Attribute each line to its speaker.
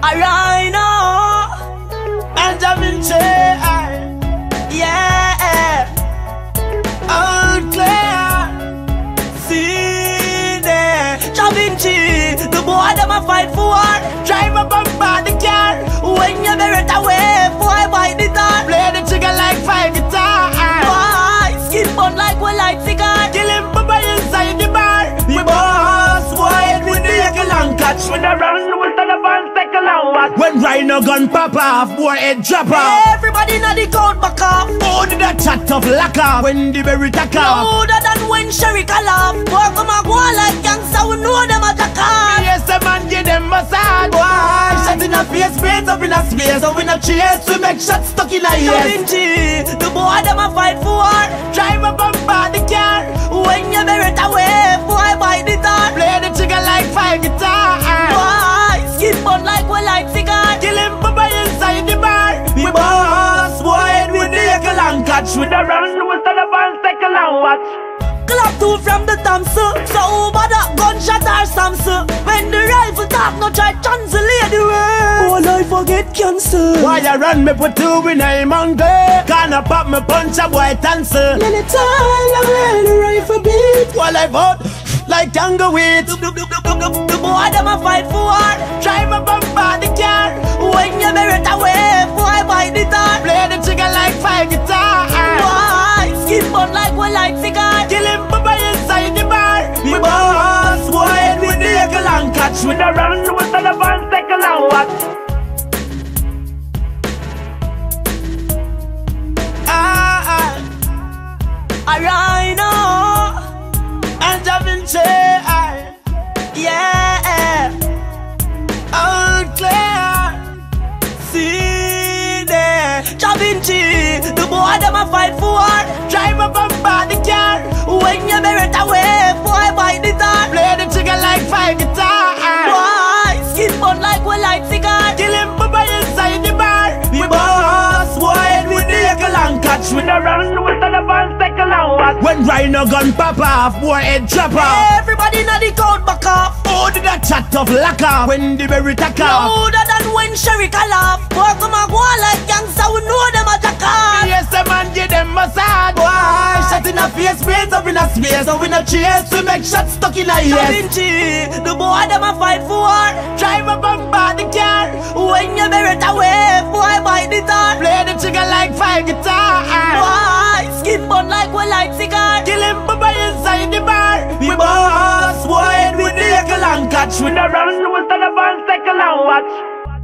Speaker 1: Ryno Jah Vinci, yeah. All clear, see there. Jah Vinci, the boy them a fight for war. Drive a bumper the car. When you bear it away, boy bite the tar. Play the trigger like 5 guitar. Boy, skin bun like we light cigar. Kill him by inside the bar. We boss, boy, with the eagle and catch. When I run, we stand up and take a long watch. When Ryno gun pop off, boy head drop off. Everybody know the code back off. Oh, did that chat of lack off. When the berry tack off. Louder than when Sherry call off. Boy come and go like gangsta, we know them attack off. Yes, the man give them massage. Boy, shot in a face, brains up in a space. So we not chase, we make shots stuck in a ear. Jah Vinci, the boy them a fight for war. Drive a bumper the car. When you bear it away, boy bite the tar. Play the trigger like 5 guitar. Boy, skin bun like we light cigar. Kill him by inside the bar. We boss, boy, with the eagle and catch. With the run, we stand up and take a long watch. Clap 2 from the Thompson. So over that gunshot or Samson. When the rifle talk, no try translate the word. Oh, I forget cancer. Why you run me put 2 in a monkey? Can't pop me punch a boy dancer. Anytime I wear the rifle beat. While I vote like tango with. The boy them a fight for war. Drive a bumper the car. When you bear it away, boy bite the tar. Play the trigger like 5 guitar. Boy, skin bun like we light cigar. Kill him by inside the bar. We boss, boy, with the eagle and catch. With the run, we stand up and take a long watch. Ryno Jah Vinci, yeah. All clear, see there. Jah Vinci, the boy them a fight for war. Drive a bumper the car. When you bear it away, boy bite the tar. Play the trigger like 5 guitar. Boy, skin bun like we light cigar. Kill him by inside the bar. We boss, boy, with the eagle and catch. With the run, we stand up and take a long watch. When Ryno gun pop off, boy head drop off. Everybody know the code back off. Oh, did that chat of lack off. When the berry tack off. Louder than when Sherry call off. Boy come and go like gangsta, we know them attack off. Yes, the man give them massage. Boy, shot in a face, brains up in a space. So we not chase, we make shots stuck in a ear. Jah Vinci, the boy them a fight for war. Drive a bumper the car. When you bear it away, boy bite the tar. Play the trigger like 5 guitar. Boy, skin bun like we light cigar. Kill him by inside the bar. We boss, boy, with the eagle and catch. With the run, we stand up and take a long watch.